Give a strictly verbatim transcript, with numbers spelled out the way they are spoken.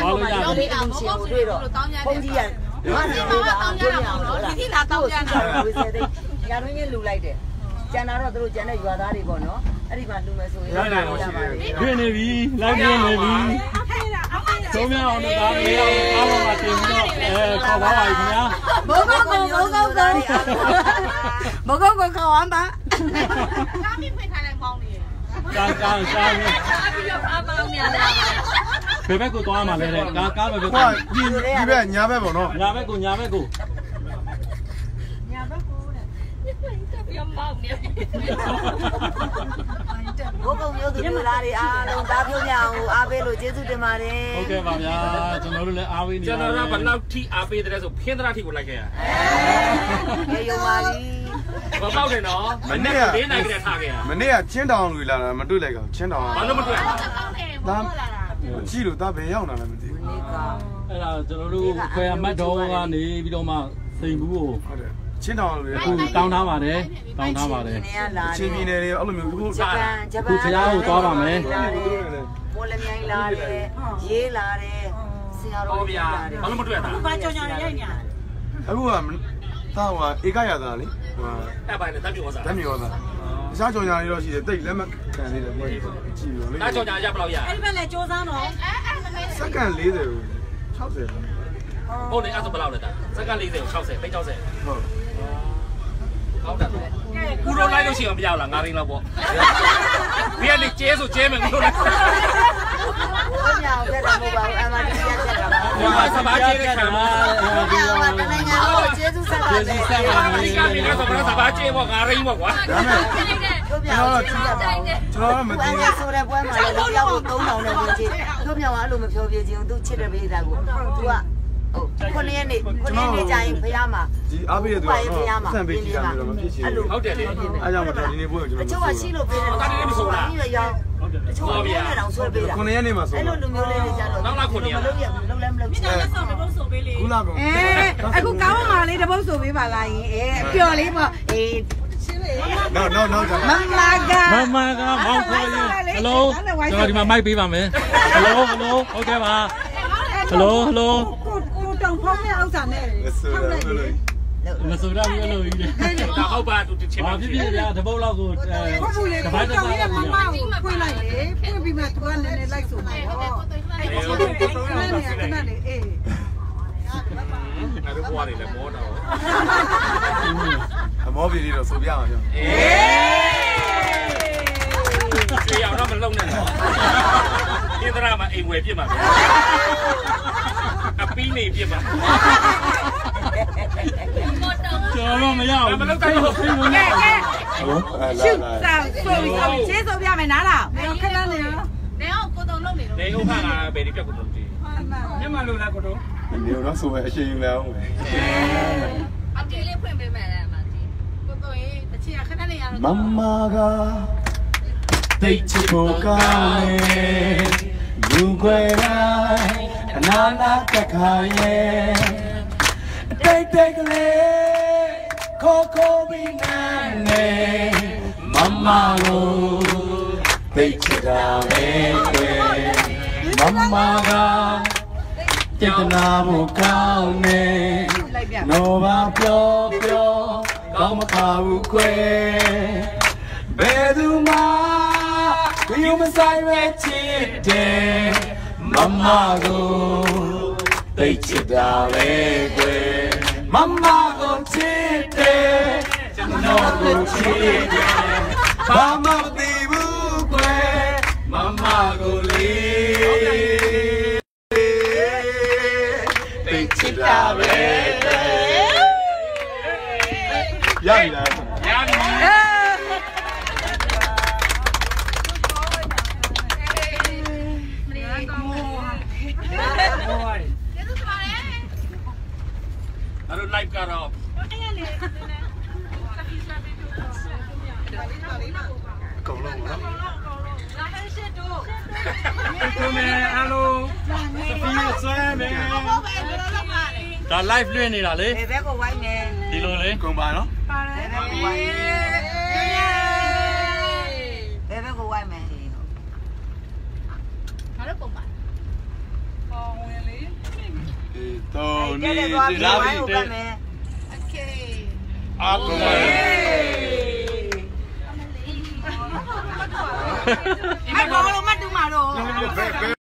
သွားလို့ရတယ်ဒီအချင်းကိုတွေ့တော့ဘုန်းကြီးကငါ့ကိုတောင်းကြတာပေါ့နော်ဒီတိလာတောင်းကြတာဝေးစေတဲ့ညာတွင်းချင်းလူလိုက်တယ်ကျန်တာတော့သူတို့ကျန်တဲ့ရွာသားတွေပေါ့နော်အဲ့ဒီမှာလူမယ်ဆိုရင်လည်းရပါတယ်ပြင်းနေပြီလိုက်ပြင်းနေပြီသုံးမြောက်အောင်တော့ဒါလေးအောင်အားလုံးကတင်ပြီးတော့အဲခေါ်ပါပါခင်ဗျာဘုံကောင်းကောင်းဘုံကောင်းကောင်းဘုံကောင်းကောင်းခေါ်အောင်ပါကားမိဖိတ်ထားလိုက်ပေါင်းနေကားကားကားပြီးတော့အားပေါင်းနေရတယ်ဘယ်ဘက်ကိုသွားမှာလဲတဲ့ကားကားဘယ်ဘက်ကိုဒီဒီဘက်ညာဘက်ပေါ့နော်ညာဘက်ကိုညာဘက်ကိုညာဘက်ကိုတဲ့ပြောင်းပေါင်းနေဘုံကောင်းမျိုးသူလူလာတွေအားလုံးဒါပြောပြအောင်အားပေးလို့ကျေးဇူးတင်ပါတယ်ဟုတ်ကဲ့ပါဗျာကျွန်တော်တို့လည်းအားပေးနေကျွန်တော်ကဘယ်လောက်ထိအားပေးတဲ့ဆိုဖင်းသရာထိကိုလိုက်ခဲ့ရအဲရုံပါပြီဘာပေါက်တယ်နော်မနေ့ကလေးနိုင်ကြထားခဲ့ရမနေ့ကချင်းတောင်လူလာတာမတွေ့လိုက်ကောင်ချင်းတောင်ဘာလို့မတွေ့လဲဒါကြည့်လို့ဒါဘယ်ရောက်လာလဲမသိဘူးအဲ့ဒါကျွန်တော်တို့ခွဲမတ်တော်ကနေပြီးတော့မှစိန်ဘူးကိုဟုတ်တယ်ချင်းတောင်လူအခုတောင်းထားပါတယ်တောင်းထားပါတယ်ချင်းပြည်နယ်တွေအဲ့လိုမျိုးခုဂျပန်ဂျပန်ခုဖျားကိုသွားပါမယ်မော်လမြိုင်လာတယ်ရေးလာတယ်ဆရာတော်လာတယ်ဘာလို့မတွေ့ရတာဘာကြောင်ကြောင်ရိုက်ညာအခုကသာဟိုဧကရတာလေဟိုအဲ့ပိုင်းနဲ့တတ်ပြောစားတတ်ပြောစားတခြားကြောင်ညာတွေတော့ရှိတယ်တိတ်လက်မခံသေးတယ်ကြည့်ရောလေအဲ့ကြောင်ညာရဘယ်လောက်ရအဲ့ဒီဘက်လည်းစူးစမ်းတော့စက္ကန့်လေးဆယ်ကို၆၀ဟုတ်တယ်အဲ့ဒါဘယ်လောက်လဲတာစက္ကန့်လေးဆယ်ကို၆၀ပိတ်၆၀ဟုတ်ကောင်းတယ်ကူတော့လိုက်လို့ရှိအောင်မရဘူးလားငါးရင်းလောက်ပေါ့ဒီကနေကျဲဆိုကျဲမယ်ကူတော့လိုက်ဘာညာပြတ်တာမဟုတ်ပါဘူးအမှန်တရားချက်တာပါစပါးကျဲတဲ့ခံပါဒီမှာတနိုင်ငံတော့ကျေးဇူးဆက်ပါတယ်ကျေးဇူးဆက်ပါဒီကနေ့ကတော့စပါးကျဲပေါ့ငါးရင်းပေါ့ကွာဒါမဲ့ကျွန်တော်ကျွန်တော်မသိဘူးဆိုတဲ့ပွဲမှာလည်းကြောက်လို့သုံးတောင်နဲ့ဝင်ချစ်တို့မြောင်ကအဲ့လိုမပြောပြချင်းသူချစ်တဲ့ပိဒါကိုသူကဟုတ်ခုနှစ်ရက်နေခုနှစ်ရက်နေကြရင်ဖះမှာဒီအားပေးရသူကဆန့်ပေးကြည့်တာမျိုးတော့မဖြစ်ချင်ဘူးဟုတ်တယ်လေအားကြောင့်မတော်ဒီနေ့ပွဲကိုကျွန်တော်တို့ကရှိလို့ပေးတယ်တာနေမဆိုလားပြီးတော့ရောဟုတ်တယ်တချို့ကလည်းတော့ဆွဲပေးတာခုနှစ်ရက်နေမှာဆိုအဲ့လိုလူမျိုးလေးတွေကြတော့နောက်လာခုနှစ်ရက်မလုပ်ရဘူးလုံးလည်းမလုပ်ချင်ဘူးမြစ်တာလက်ဆောင်တပုတ်ဆိုပေးလေခုလာကောင်အဲအခုကောင်းမှလေးတပုတ်ဆိုပေးပါလားယင်အဲအပျော်လေးပေါ့အေးNo no no မမကမမကမောင်ခေါ်ရင် Hello ကျွန်တော်ဒီမှာမိုက်ပေးပါမယ် Hello Hello ဟုတ်ကဲ့ပါ Hello Helloတောင်ဖောင်းတဲ့ဥစ္စာနဲ့ထောက်လိုက်တယ်မဆိုရဘူးလို့ယူတယ်ဒါဟုတ်ပါသူတစ်ချက်ပါဖြစ်ဖြစ်ဗျာတပုတ်လောက်ကိုတပတ်တစ်ပတ်လောက်မမကိုဖွင့်လိုက်လေဖွင့်ပြီးမှသူကလည်းလည်းလိုက်ဆိုမှာဟောအဲ့ဒီကိုတုံးတုံးနေခဏလေးအေးအဲ့ဒါဘွားလေးလည်းမောတော့အမောပြည်လေးတော့ဆိုပြအောင်ပြောအေးကျေအောင်တော့မလုံနဲ့တော့အင်းဒရာမှာအိမ်ဝယ်ပြစ်မှာဗျာအပီးနေပြစ်မှာကျော်တော့မရဘူးမလုပ်တော့ဘူးဖိမနေရှုတာဆိုပြီးကျေးဇူးပြမယ်နားလားခဏလေးနေအောင်ကိုတုံလုံးနေတော့နေဟုတ်ခါကဘယ်ဒီပြက်ကိုတုံကြည့်ညမလို့လားကိုတုံဒီတော့ဆိုပဲအရှိန်လဲအောင်ပဲအပြေးလေးဖွင့်ပေးမယ်လေအမကြီးကိုတုံရေးတချီခဏလေးရတော့မမကတိတ်ချဖို့ကောင်းလေလူခွဲတိုင်းအနာနာတက်ခါရဲ့တိတ်တိတ်ကလေးခိုးခိုးပြီးနန်းနေမမကိုတိတ်ချတာပဲကွယ်မမကတိတ်နာဖို့ကောင်းနေတော့ဘာပြောပြောကောင်းမခါဘူးကွယ်ဘယ်သူမှYou must I reach it, Mama go, they chit down Mama go chit, no go chit, Mama the book, Mama go leave, they chit down Yeah, I don't like cut off. Hello. The life luyện này là lấy. Bé có quay nè. Đi luôn lấy. Cùng bà nó. Bé bé có quay mẹ. Nó rất cùng bà. တော့နေဒီလာပြီတဲ့โอเคအာကုမေမတော်လို့မတူမှာတော့